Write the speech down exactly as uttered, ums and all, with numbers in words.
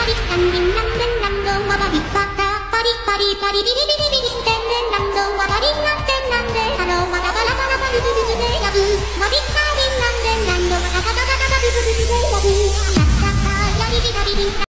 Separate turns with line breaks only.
リランリンランレンランドワバリパタパリパリパリビリビリビリステンレンランドワバリンランテンランデハローワラバラバラバルブブブネヤブワビカリンランデンランドワタタタタタブブブブネヤブ